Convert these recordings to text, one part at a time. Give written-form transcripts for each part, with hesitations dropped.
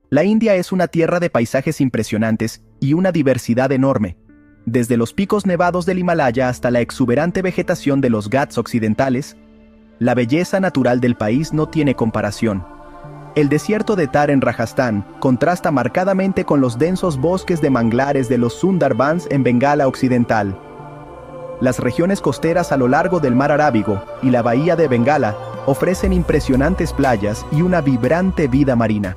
La India es una tierra de paisajes impresionantes y una diversidad enorme. Desde los picos nevados del Himalaya hasta la exuberante vegetación de los Ghats occidentales, la belleza natural del país no tiene comparación. El desierto de Thar en Rajasthan contrasta marcadamente con los densos bosques de manglares de los Sundarbans en Bengala Occidental. Las regiones costeras a lo largo del Mar Arábigo y la bahía de Bengala ofrecen impresionantes playas y una vibrante vida marina.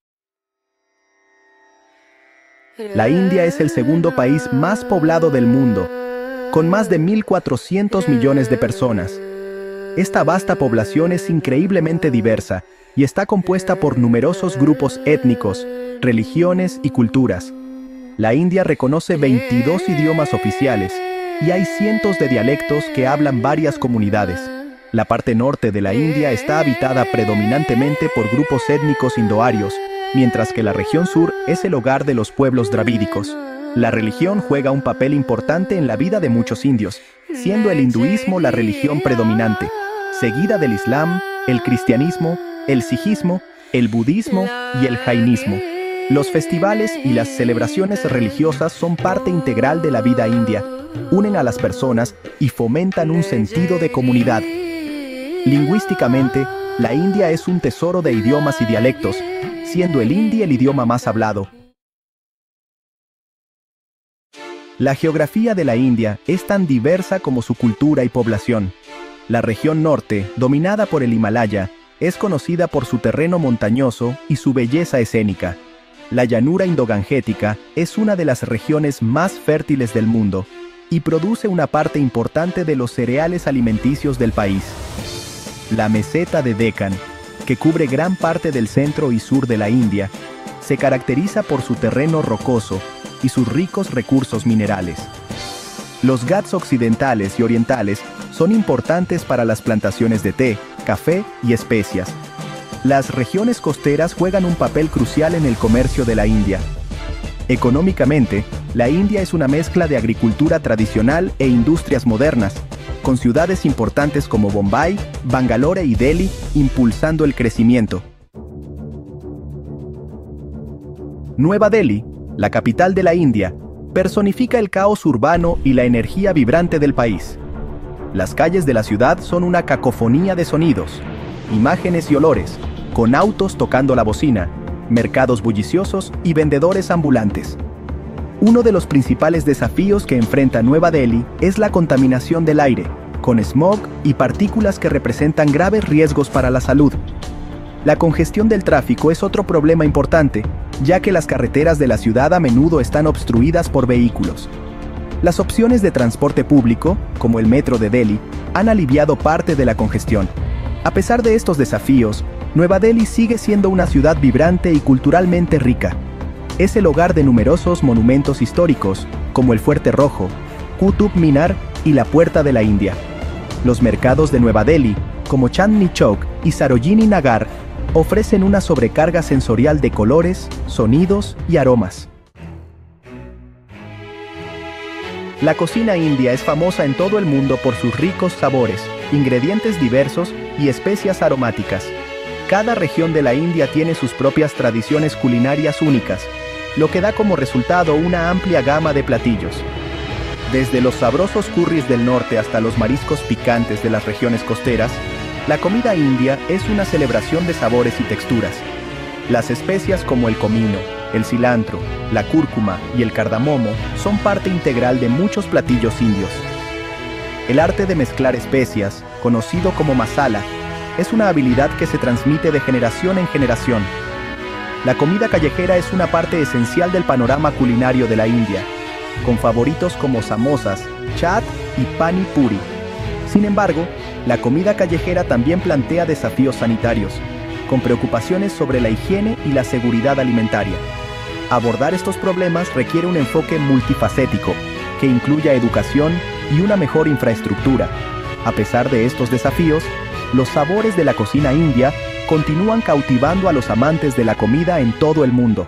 La India es el segundo país más poblado del mundo, con más de 1.400 millones de personas. Esta vasta población es increíblemente diversa y está compuesta por numerosos grupos étnicos, religiones y culturas. La India reconoce 22 idiomas oficiales y hay cientos de dialectos que hablan varias comunidades. La parte norte de la India está habitada predominantemente por grupos étnicos indoarios, mientras que la región sur es el hogar de los pueblos dravídicos. La religión juega un papel importante en la vida de muchos indios, siendo el hinduismo la religión predominante, seguida del Islam, el cristianismo, el sijismo, el budismo y el jainismo. Los festivales y las celebraciones religiosas son parte integral de la vida india, unen a las personas y fomentan un sentido de comunidad. Lingüísticamente, la India es un tesoro de idiomas y dialectos, siendo el hindi el idioma más hablado. La geografía de la India es tan diversa como su cultura y población. La región norte, dominada por el Himalaya, es conocida por su terreno montañoso y su belleza escénica. La llanura indogangética es una de las regiones más fértiles del mundo y produce una parte importante de los cereales alimenticios del país. La meseta de Deccan, que cubre gran parte del centro y sur de la India, se caracteriza por su terreno rocoso y sus ricos recursos minerales. Los Ghats occidentales y orientales son importantes para las plantaciones de té, café y especias. Las regiones costeras juegan un papel crucial en el comercio de la India. Económicamente, la India es una mezcla de agricultura tradicional e industrias modernas, con ciudades importantes como Bombay, Bangalore y Delhi impulsando el crecimiento. Nueva Delhi, la capital de la India, personifica el caos urbano y la energía vibrante del país. Las calles de la ciudad son una cacofonía de sonidos, imágenes y olores, con autos tocando la bocina, mercados bulliciosos y vendedores ambulantes. Uno de los principales desafíos que enfrenta Nueva Delhi es la contaminación del aire, con smog y partículas que representan graves riesgos para la salud. La congestión del tráfico es otro problema importante, ya que las carreteras de la ciudad a menudo están obstruidas por vehículos. Las opciones de transporte público, como el metro de Delhi, han aliviado parte de la congestión. A pesar de estos desafíos, Nueva Delhi sigue siendo una ciudad vibrante y culturalmente rica. Es el hogar de numerosos monumentos históricos, como el Fuerte Rojo, Qutub Minar y la Puerta de la India. Los mercados de Nueva Delhi, como Chandni Chowk y Sarojini Nagar, ofrecen una sobrecarga sensorial de colores, sonidos y aromas. La cocina india es famosa en todo el mundo por sus ricos sabores, ingredientes diversos y especias aromáticas. Cada región de la India tiene sus propias tradiciones culinarias únicas, lo que da como resultado una amplia gama de platillos. Desde los sabrosos curries del norte hasta los mariscos picantes de las regiones costeras, la comida india es una celebración de sabores y texturas. Las especias como el comino, el cilantro, la cúrcuma y el cardamomo son parte integral de muchos platillos indios. El arte de mezclar especias, conocido como masala, es una habilidad que se transmite de generación en generación. La comida callejera es una parte esencial del panorama culinario de la India, con favoritos como samosas, chaat y pani puri. Sin embargo, la comida callejera también plantea desafíos sanitarios, con preocupaciones sobre la higiene y la seguridad alimentaria. Abordar estos problemas requiere un enfoque multifacético, que incluya educación y una mejor infraestructura. A pesar de estos desafíos, los sabores de la cocina india continúan cautivando a los amantes de la comida en todo el mundo.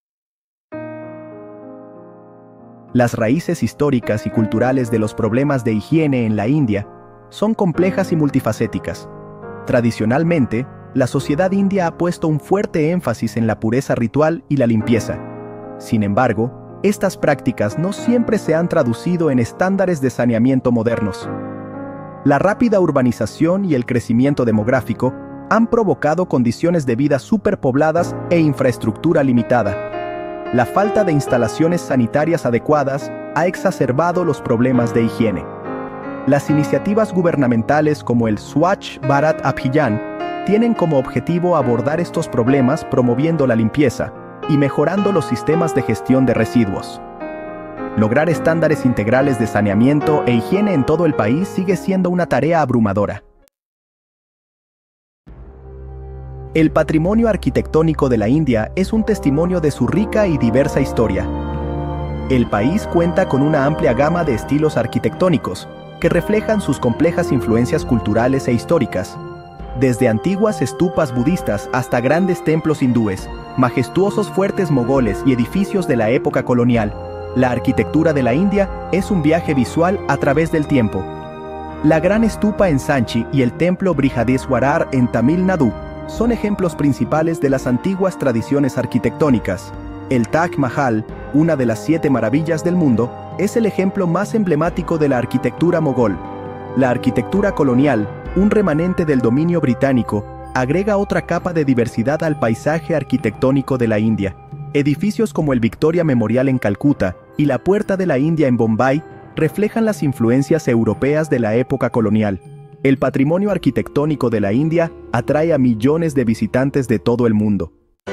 Las raíces históricas y culturales de los problemas de higiene en la India son complejas y multifacéticas. Tradicionalmente, la sociedad india ha puesto un fuerte énfasis en la pureza ritual y la limpieza. Sin embargo, estas prácticas no siempre se han traducido en estándares de saneamiento modernos. La rápida urbanización y el crecimiento demográfico han provocado condiciones de vida superpobladas e infraestructura limitada. La falta de instalaciones sanitarias adecuadas ha exacerbado los problemas de higiene. Las iniciativas gubernamentales como el Swachh Bharat Abhiyan tienen como objetivo abordar estos problemas promoviendo la limpieza y mejorando los sistemas de gestión de residuos. Lograr estándares integrales de saneamiento e higiene en todo el país sigue siendo una tarea abrumadora. El patrimonio arquitectónico de la India es un testimonio de su rica y diversa historia. El país cuenta con una amplia gama de estilos arquitectónicos que reflejan sus complejas influencias culturales e históricas. Desde antiguas estupas budistas hasta grandes templos hindúes, majestuosos fuertes mogoles y edificios de la época colonial, la arquitectura de la India es un viaje visual a través del tiempo. La gran estupa en Sanchi y el templo Brihadeswarar en Tamil Nadu son ejemplos principales de las antiguas tradiciones arquitectónicas. El Taj Mahal, una de las 7 maravillas del mundo, es el ejemplo más emblemático de la arquitectura mogol. La arquitectura colonial, un remanente del dominio británico, agrega otra capa de diversidad al paisaje arquitectónico de la India. Edificios como el Victoria Memorial en Calcuta y la Puerta de la India en Bombay reflejan las influencias europeas de la época colonial. El patrimonio arquitectónico de la India atrae a millones de visitantes de todo el mundo.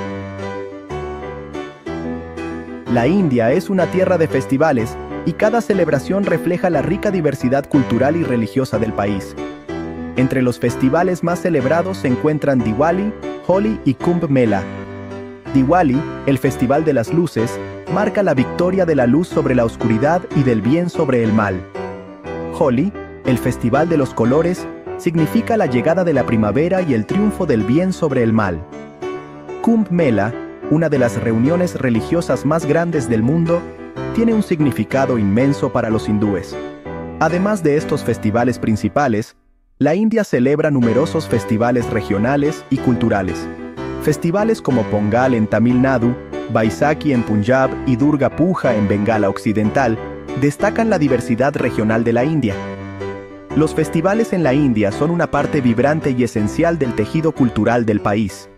La India es una tierra de festivales y cada celebración refleja la rica diversidad cultural y religiosa del país. Entre los festivales más celebrados se encuentran Diwali, Holi y Kumbh Mela. Diwali, el Festival de las Luces, marca la victoria de la luz sobre la oscuridad y del bien sobre el mal. Holi, el Festival de los Colores, significa la llegada de la primavera y el triunfo del bien sobre el mal. Kumbh Mela, una de las reuniones religiosas más grandes del mundo, tiene un significado inmenso para los hindúes. Además de estos festivales principales, la India celebra numerosos festivales regionales y culturales. Festivales como Pongal en Tamil Nadu, Baisakhi en Punjab y Durga Puja en Bengala Occidental destacan la diversidad regional de la India. Los festivales en la India son una parte vibrante y esencial del tejido cultural del país.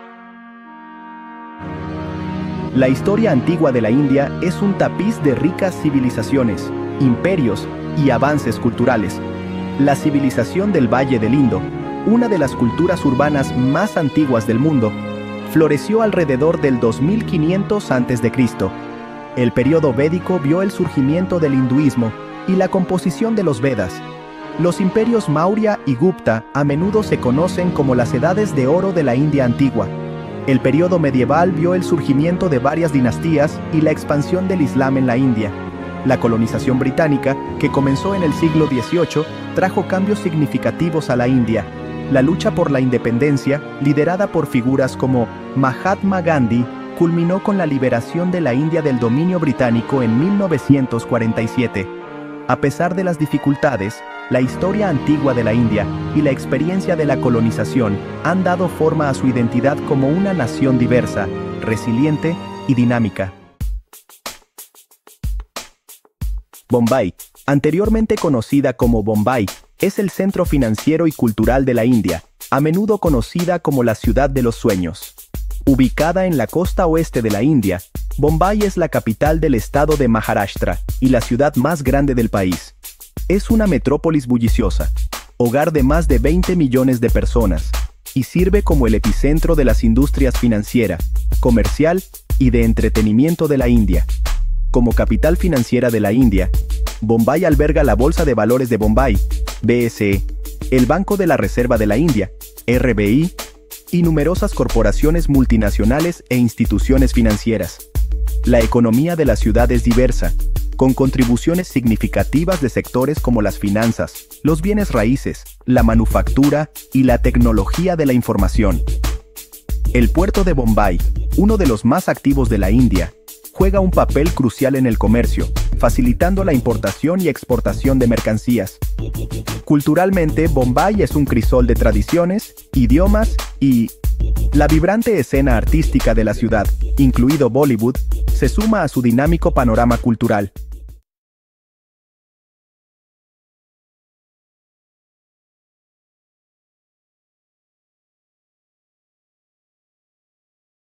La historia antigua de la India es un tapiz de ricas civilizaciones, imperios y avances culturales. La civilización del Valle del Indo, una de las culturas urbanas más antiguas del mundo, floreció alrededor del 2500 a.C. El período védico vio el surgimiento del hinduismo y la composición de los Vedas. Los imperios Maurya y Gupta a menudo se conocen como las edades de oro de la India antigua. El período medieval vio el surgimiento de varias dinastías y la expansión del Islam en la India. La colonización británica, que comenzó en el siglo XVIII, trajo cambios significativos a la India. La lucha por la independencia, liderada por figuras como Mahatma Gandhi, culminó con la liberación de la India del dominio británico en 1947. A pesar de las dificultades, la historia antigua de la India y la experiencia de la colonización han dado forma a su identidad como una nación diversa, resiliente y dinámica. Bombay, anteriormente conocida como Bombay, es el centro financiero y cultural de la India, a menudo conocida como la ciudad de los sueños. Ubicada en la costa oeste de la India, Bombay es la capital del estado de Maharashtra y la ciudad más grande del país. Es una metrópolis bulliciosa, hogar de más de 20 millones de personas, y sirve como el epicentro de las industrias financiera, comercial y de entretenimiento de la India. Como capital financiera de la India, Bombay alberga la Bolsa de Valores de Bombay, BSE, el Banco de la Reserva de la India, RBI, y numerosas corporaciones multinacionales e instituciones financieras. La economía de la ciudad es diversa, con contribuciones significativas de sectores como las finanzas, los bienes raíces, la manufactura y la tecnología de la información. El puerto de Bombay, uno de los más activos de la India, juega un papel crucial en el comercio, facilitando la importación y exportación de mercancías. Culturalmente, Bombay es un crisol de tradiciones idiomas y la vibrante escena artística de la ciudad, incluido Bollywood, se suma a su dinámico panorama cultural.